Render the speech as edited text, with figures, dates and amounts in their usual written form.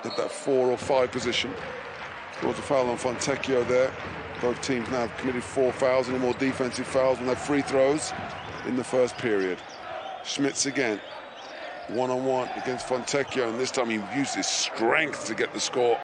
at that 4 or 5 position. Scores a foul on Fontecchio there. Both teams now have committed 4 fouls, any more defensive fouls when they have free throws in the first period. Schmitz again, one-on-one against Fontecchio, and this time he used his strength to get the score.